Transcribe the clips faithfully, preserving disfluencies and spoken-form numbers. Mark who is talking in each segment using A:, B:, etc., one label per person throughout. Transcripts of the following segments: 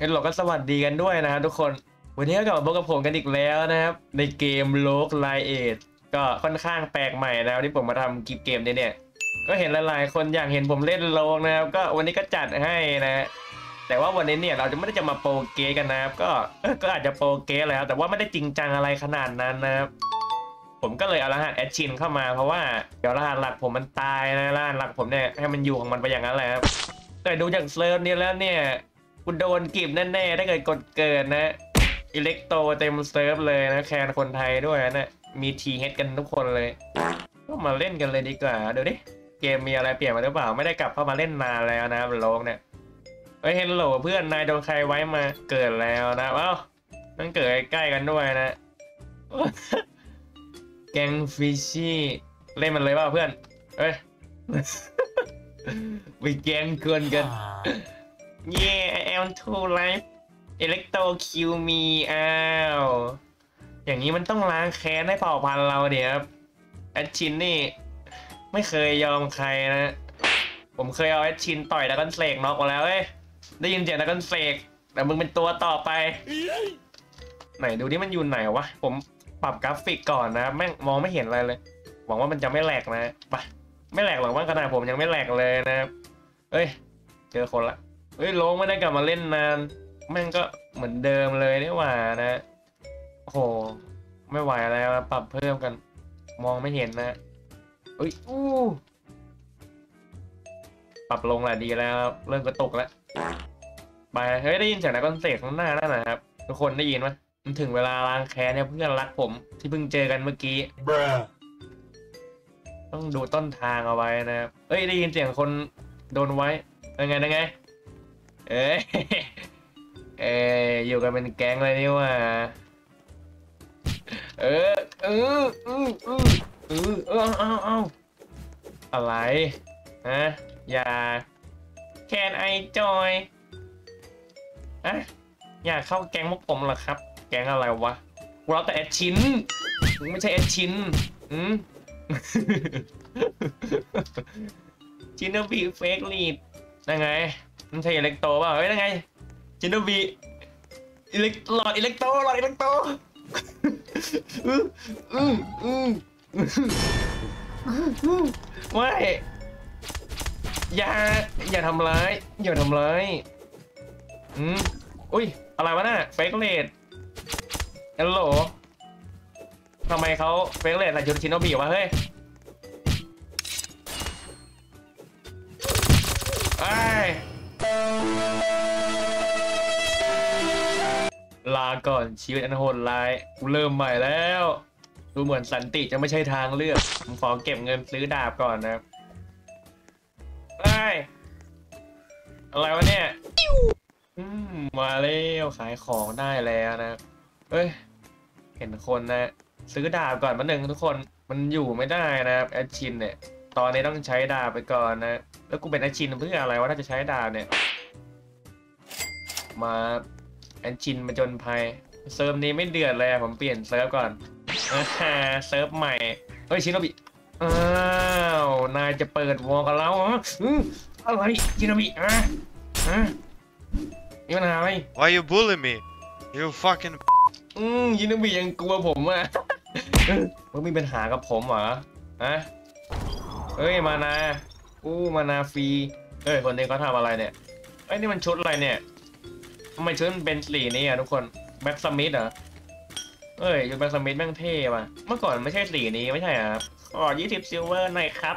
A: งั้นเราก็สวัสดีกันด้วยนะครับทุกคนวันนี้ก็กลับมาพบกับผมกันอีกแล้วนะครับในเกมโลกไลเอทก็ค่อนข้างแปลกใหม่นะที่ผมมาทำกิฟเกมนี้เนี่ยก็เห็นหลายๆคนอยากเห็นผมเล่นโลกนะครับก็วันนี้ก็จัดให้นะแต่ว่าวันนี้เนี่ยเราจะไม่ได้จะมาโปรเกสกันนะครับก็ก็อาจจะโปรเกสแล้วแต่ว่าไม่ได้จริงจังอะไรขนาดนั้นนะครับผมก็เลยเอารหัสแอดชินเข้ามาเพราะว่าเดี๋ยวรหัสหลักผมมันตายนะรหัสหลักผมเนี่ยให้มันอยู่ของมันไปอย่างนั้นแหละครับแต่ดูจากเซิร์ฟนี้แล้วเนี่ยคุณโดนกีบแน่ๆถ้าเกิดกดเกินนะอิเล็กโตเต็มเซิร์ฟเลยนะแคนคนไทยด้วยนะมีทีเฮดกันทุกคนเลยก็มาเล่นกันเลยดีกว่าเดี๋ยวดิเกมมีอะไรเปลี่ยนมาหรือเปล่าไม่ได้กลับเข้ามาเล่นนานแล้วนะโลกเนี่ยเฮ้ยเฮลโหลเพื่อนนายโดนใครไว้มาเกิดแล้วนะเอ้ามันเกิดใกล้ๆกันด้วยนะแกงฟิชชี่เล่นมันเลยเปล่าเพื่อนเอ้ยไปแกงเกินกันYeah I am too life Electro kill me อ้าวอย่างนี้มันต้องล้างแค้นให้เผ่าพันธุ์เราเดี๋ยวครับแอดชินนี่ไม่เคยยอมใครนะผมเคยเอาแอดชินต่อยดักกันเสกน็อกมาแล้วเอ้ยได้ยินเสียงดักกันเสกแต่มึงเป็นตัวต่อไปไหนดูที่มันอยู่ไหนวะผมปรับกราฟิกก่อนนะแม่งมองไม่เห็นอะไรเลยหวังว่ามันจะไม่แหลกนะไปไม่แหลกหรอกว่าขนาดผมยังไม่แหลกเลยนะครับเอ้ยเจอคนละเฮ้ยลงไม่ได้กลับมาเล่นนานแม่งก็เหมือนเดิมเลยนี่หว่านะโอ้โหไม่ไหวแล้วปรับเพิ่มกันมองไม่เห็นนะเอ้ยอู้ปรับลงแหละดีแล้วเริ่มกระตุกแล้วไปเฮ้ยได้ยินเสียงนักคอนเสิร์ตข้างหน้านั่นนะครับทุกคนได้ยินไหมมันถึงเวลาล้างแค้นเนี่ยเพื่อนรักผมที่เพิ่งเจอกันเมื่อกี้ต้องดูต้นทางเอาไว้นะครับเอ้ยได้ยินเสียงคนโดนไว้ยังไงยังไงเอ้ยเอ้ยอยู่กันเป็นแก๊งเลยนี่ว่าเออเออเออเออเออเออเอาเอาอะไรฮะอย่าแคนไอจอยอะอยากเข้าแก๊งพวกผมเหรอครับแก๊งอะไรวะเราแต่แอดชินไม่ใช่แอดชินอืมชินโนบิเฟกลีดยังไงมันใช่อิเล็กโตป่ะเฮ้ยยังไงชินโนบิอิเล็กหลอดอิเล็กโตหลอดอิเล็กโตอืออืออือไม่อย่าอย่าทำร้ายอย่าทำร้ายอืมอุ้ยอะไรวะน่ะเฟกเลดฮัลโหลทำไมเขาเฟกเลดใส่ชุดชินโนบิวะเฮ้ยไอ้ลาก่อนชีวิตอันโหดร้ายกูเริ่มใหม่แล้วดูเหมือนสันติจะไม่ใช่ทางเลือกผมขอเก็บเงินซื้อดาบก่อนนะไอ้อะไรวะเนี่ยอืมมาแล้วขายของได้แล้วนะเอ้ยเห็นคนนะซื้อดาบก่อนมาหนึ่งทุกคนมันอยู่ไม่ได้นะครับแอดชินเนี่ยตอนนี้ต้องใช้ดาบไปก่อนนะแล้วกูเป็นแอดชินเพื่ออะไรวะถ้าจะใช้ดาบเนี่ยมาแอดชินมาจนภัยเซิร์ฟนี้ไม่เดือดเลยผมเปลี่ยนเซิร์ฟก่อนอ่าเซิร์ฟใหม่เฮ้ยชินโนบิอ้าวนายจะเปิดวอลกันแล้วอืออะไรชินโนบิอ่ะอ่ะนี่มันอะไร
B: Why you bully me you fucking
A: อืมชินโนบิยังกลัวผมอ่ะมึงมีปัญหากับผมเหรอฮะเฮ้ยมานาอู้มานาฟรีเอ้ยคนนี้เขาทำอะไรเนี่ยไอ้นี่มันชุดอะไรเนี่ยทำไมชุดมันเป็นสีนี้อ่ะทุกคนแบ็กสมิธเหรอเอ้ยชุดแบ็กสมิธแม่งเท่ว่ะเมื่อก่อนไม่ใช่สีนี้ไม่ใช่อ่ะขอยี่สิบซิลเวอร์หน่อยครับ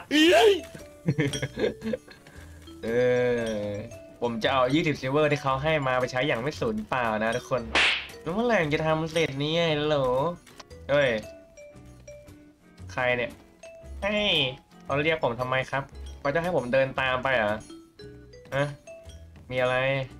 A: เออผมจะเอายี่สิบซิลเวอร์ที่เขาให้มาไปใช้อย่างไม่สูญเปล่านะทุกคนแล้วเมื่อไหร่จะทำเสร็จนี้ไงโหลเฮ้ยใครเนี่ยเฮ้ยเขาเรียกผมทำไมครับเขาจะให้ผมเดินตามไปเหรอฮะมีอะไร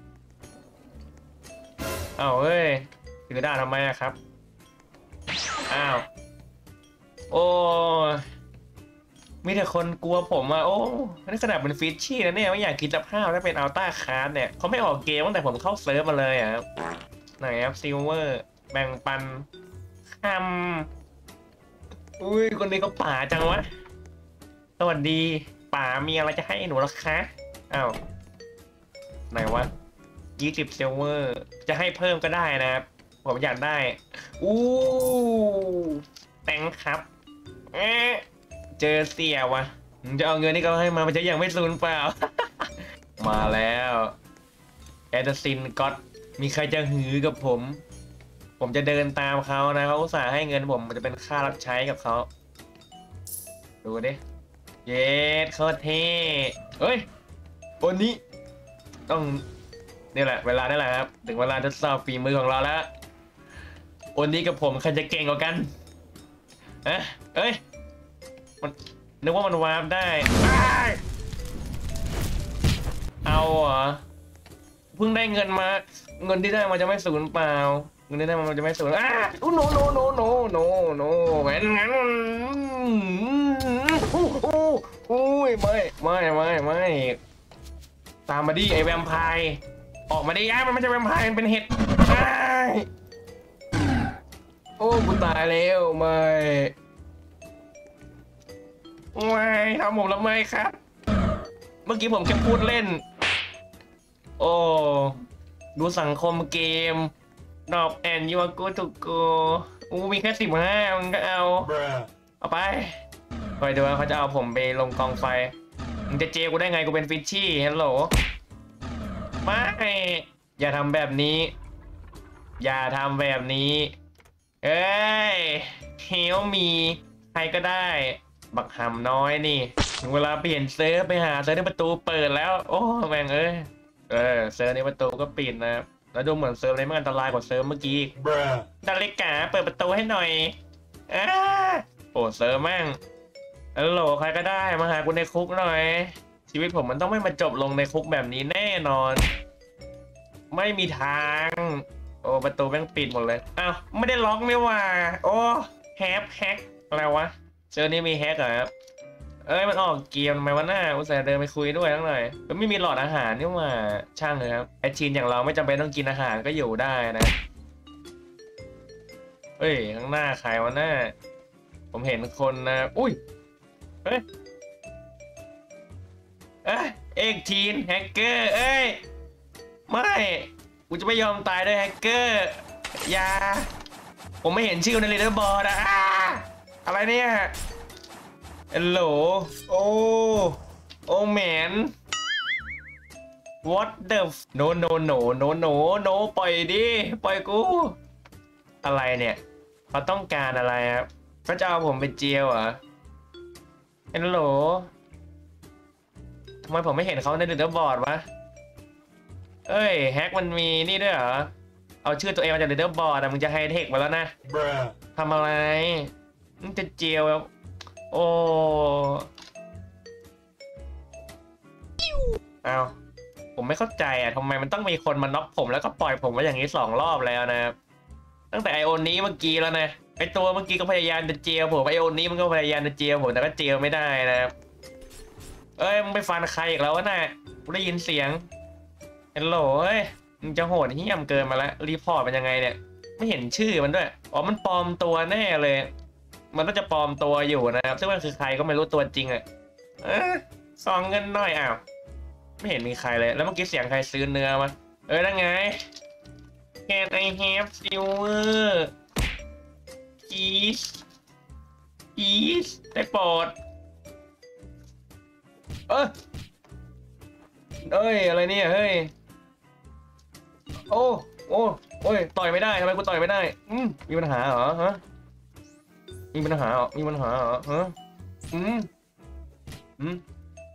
A: อ้าวเฮ้ยถือดาบทำไมอะครับอ้าวโอ้มีแต่คนกลัวผมอะโอ้นี่ขนาดเป็นฟิชชี่นะเนี่ยไม่อยากคิดสภาพถ้าเป็นอัลต้าคาร์ดเนี่ยเขาไม่ออกเกมตั้งแต่ผมเข้าเซิร์ฟมาเลยอะไหนครับซิลเวอร์แบ่งปันคำอุ้ยคนนี้ก็ป่าจังวะสวัสดีป่ามีอะไรจะให้หนูหรอคะอ้าวไหนวะยี่สิบซิลเวอร์จะให้เพิ่มก็ได้นะครับผมอยากได้อู้แตงครับเอ๊ะเจอเสียวะจะเอาเงินที่เขาให้มามันจะยังไม่สูญเปล่า มาแล้วแอดซินก็อตมีใครจะหือกับผม ผมจะเดินตามเขานะเขาอุตส่าห์ให้เงินผมมันจะเป็นค่ารับใช้กับเขาดูดิเย็ดโคตรเท่เฮ้ยวันนี้ต้องนี่แหละเวลานี่แหละครับถึงเวลาทดสอบฝีมือของเราแล้ววันนี้กับผมใครจะเก่งกว่ากันเอ๊ะเอ้ยมันนึกว่ามันวาร์ปได้เอาเหรอเพิ่งได้เงินมาเงินที่ได้มันจะไม่สูญเปล่าเงินที่ได้มันจะไม่สูญอ่ะโอ้โนโนโนโนโนโนงั้นงั้นโอ้โหโอ้ยไม่ไม่ไม่ไม่ตามมาดิไอแวมไพร์ออกมาดิอ่ะมันไม่ใช่แวมไพร์มันเป็นเห็ดโอ้กูตายแล้วไม่ไม่ทำผมแล้วไม่ครับเมื่อกี้ผมแค่พูดเล่นโอ้ดูสังคมเกมดอกแอนยูกูถูกกูอู้มีแค่สิบห้ามันก็เอาเอาไปคอยดูว่าเขาจะเอาผมไปลงกองไฟมึงจะเจกูได้ไงกูเป็นฟิชชี่ฮัลโหลไม่อย่าทำแบบนี้อย่าทำแบบนี้เอ้ยเฮลมีใครก็ได้บักหำน้อยนี่ถึงเวลาเปลี่ยนเซิร์ฟไปหาเซิร์ฟที่ประตูเปิดแล้วโอ้แม่งเอ้ยเออเซิร์ฟในประตูก็ปิดนะครับแล้วดูเหมือนเซิร์ฟนี้มันอันตรายกว่าเซิร์ฟเมื่อกี้ดาริกาเปิดประตูให้หน่อยอ้าโอ้เซิร์ฟแม่งฮัลโหลใครก็ได้มาหากูในคุกหน่อยชีวิตผมมันต้องไม่มาจบลงในคุกแบบนี้แน่นอนไม่มีทางโอ้ประตูแม่งปิดหมดเลยอ้าวไม่ได้ล็อกนี่ว่าโอ้แฮปแฮกอะไรวะเซิร์ฟนี้มีแฮกเหรอครับเอ้ยมันออกเกมทำไมวะหน้าอุตส่าห์เดินไปคุยด้วยทั้งหน่อยมันไม่มีหลอดอาหารนี่ว่าช่างเลยครับไอชินอย่างเราไม่จำเป็นต้องกินอาหารก็อยู่ได้นะเฮ้ยข้างหน้าใครวะหน้าผมเห็นคนนะอุ้ยเฮ้ยเอ้ยเอ็กทีนแฮกเกอร์เอ้ยไม่กูจะไม่ยอมตายด้วยแฮกเกอร์อย่าผมไม่เห็นชื่อในลีดเดอร์บอร์ดอะอะไรเนี่ยฮัลโหลโอ้โอ้แมน what the no no no no no no ปล่อยดิปล่อยกูอะไรเนี่ยเขาต้องการอะไรครับเขาจะเอาผมไปเจียวเหรอฮัลโหลทำไมผมไม่เห็นเขาในลีดเดอร์บอร์ดวะเอ้ยแฮกมันมีนี่ด้วยเหรอเอาชื่อตัวเองมาจากลีดเดอร์บอร์ดอะมึงจะไฮเทคมาแล้วนะทำอะไรมึงจะเจียวโอ้เอาผมไม่เข้าใจอ่ะทำไมมันต้องมีคนมาน็อกผมแล้วก็ปล่อยผมไว้อย่างนี้สองรอบแล้วนะครับตั้งแต่ไอโอนี้เมื่อกี้แล้วนะไอตัวเมื่อกี้ก็พยายามจะเจียวผมไอโอนี้มันก็พยายามจะเจียวผมแต่ก็เจียวไม่ได้นะครับเอ้ยมึงไปฟันใครอีกแล้ววะน่ะกูได้ยินเสียงฮัลโหลเฮ้ยมึงจะโหดเหี้ยมเกินมาแล้วรีพอร์ตเป็นยังไงเนี่ยไม่เห็นชื่อมันด้วยอ๋อมันปลอมตัวแน่เลยมันต้องจะปลอมตัวอยู่นะครับซึ่งมันคือใครก็ไม่รู้ตัวจริงอ่ะเออซองเงินหน่อยอ้าวไม่เห็นมีใครเลยแล้วเมื่อกี้เสียงใครซื้อเนื้อมาเออนั่นไง Can I have silver please please ได้โปรดเออเอ้ยอะไรเนี่ยเฮ้ยโอ้โอ้โอ้ยต่อยไม่ได้ทำไมกูต่อยไม่ได้อืมมีปัญหาเหรอฮะมีปัญหาเหรอมีปัญหาเหรอฮะอืมอืม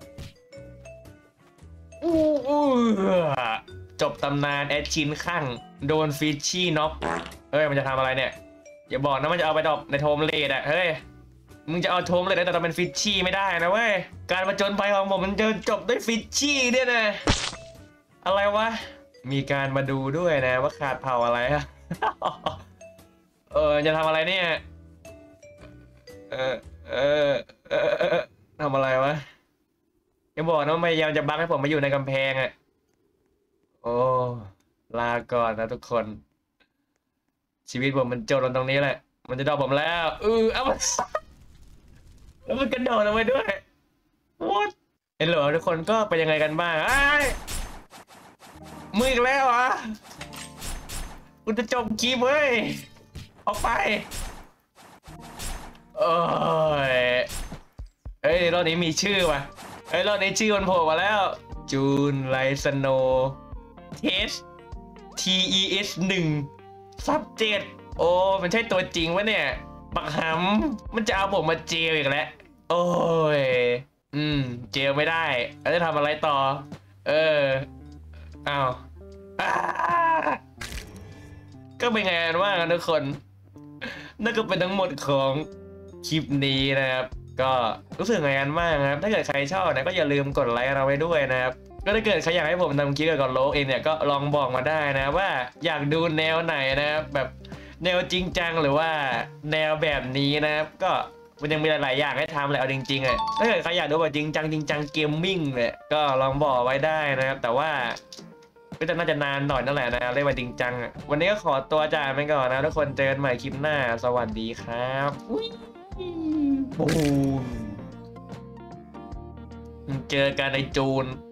A: อู้อู้จบตำนานแอดชินข้างโดนฟิชชี่น็อกเฮ้ยมันจะทำอะไรเนี่ยอย่าบอกนะมันจะเอาไปดรอปในโทมเลดอะเฮ้ยมึงจะเอาโทมเลดแต่เราเป็นฟิชชี่ไม่ได้นะเว้ยการประจนภัยของผมมันจะจบด้วยฟิชชี่เนี่ยนะอะไรวะมีการมาดูด้วยนะว่าขาดเผาอะไรฮะ เออจะทำอะไรเนี่ยเออเออเออเออทำอะไรวะอย่าบอกนะพยายามจะบังให้ผมมาอยู่ในกำแพงอ่ะโอ้ลาก่อนนะทุกคนชีวิตผมมันจบลงตรงนี้แหละมันจะดรอปผมแล้วเออเอามาแล้วมันกระโดดลงไปด้วย what เห็นเหรอทุกคนก็เป็นยังไงกันบ้างไอ้มึงอีกแล้วเหรอกูจะจบคลิปเว้ยออกไปโอ้ยเอ้ยรอบนี้มีชื่อว่ะเอ้ยรอบนี้ชื่อมันโผล่มาแล้วจูนไลสโนเทส ที อี เอส หนึ่ง ซับเจ็ดโอ้มันใช่ตัวจริงวะเนี่ยบักหำมันจะเอาผมมาเจลอีกแล้วโอ้ยอืมเจลไม่ได้แล้วจะทำอะไรต่อเอออ้าวก็เป็นไงกันว่างกันทุกคนนั่นก็เป็นทั้งหมดของคลิปนี้นะครับก็รู้สึกไงกันบ้างครับถ้าเกิดใครชอบนะก็อย่าลืมกดไลค์เราไว้ด้วยนะครับก็ถ้าเกิดใครอยากให้ผมทำคลิปเกี่ยวกับโลกเองเนี่ยก็ลองบอกมาได้นะว่าอยากดูแนวไหนนะครับแบบแนวจริงจังหรือว่าแนวแบบนี้นะครับก็มันยังมีหลายๆอย่างให้ทำเลยเอาจริงๆอ่ะถ้าเกิดใครอยากดูแบบจริงจังจริงจังเกมมิ่งเนี่ยก็ลองบอกไว้ได้นะครับแต่ว่าก็จะน่าจะนานหน่อยนั่นแหละนะเรียกว่าจริงจังอ่ะวันนี้ก็ขอตัวจากไปก่อนนะทุกคนเจอกันใหม่คลิปหน้าสวัสดีครับบูมเจอกันในจูน